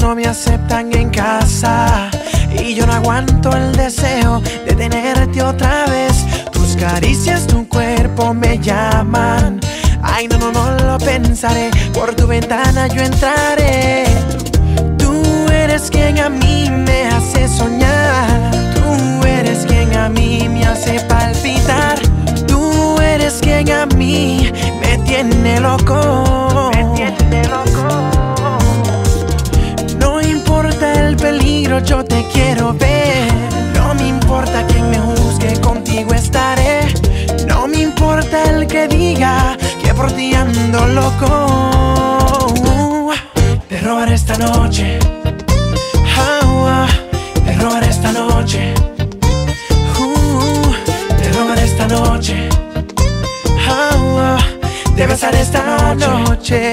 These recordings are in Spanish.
no me aceptan en casa y yo no aguanto el deseo de tenerte otra vez. Tus caricias, tu cuerpo me llaman. Ay, no, no, no lo pensaré. Por tu ventana yo entraré. Tú eres quien a mí me hace soñar. Tú eres quien a mí me hace palpitar. Tú eres quien a mí me tiene loco. Me tiene loco. No importa el peligro, yo te quiero ver. No me importa quien me juzgue, contigo estaré. No me importa el que diga que por ti ando loco. Te robaré esta noche. Te robaré esta noche. Te robaré esta noche. Te besaré esta noche.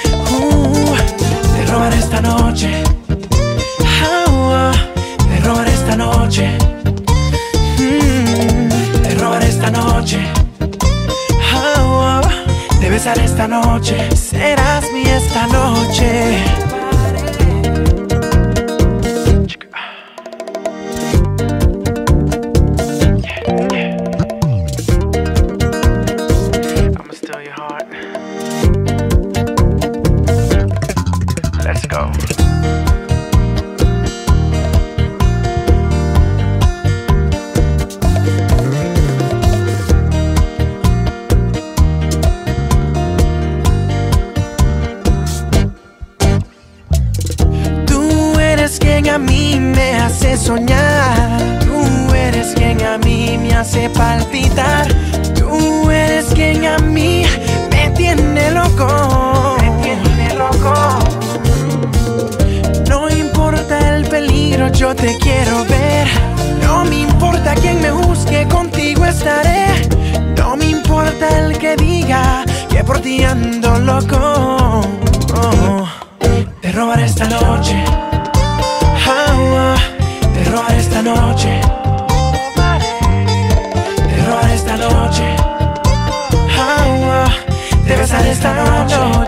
Te robaré esta noche. Te robaré esta noche. Te robaré esta noche. Te besaré esta noche. Serás mi esta noche. I'ma steal your heart. Let's go. Quien a mí me hace soñar. Tú eres quien a mí me hace palpitar. Tú eres quien a mí me tiene loco. Me tiene loco. No importa el peligro, yo te quiero ver. No me importa quien me juzgue, contigo estaré. No me importa el que diga que por ti ando loco. Te robaré esta noche. Te robaré esta noche. Te robaré esta noche. Te besaré esta noche.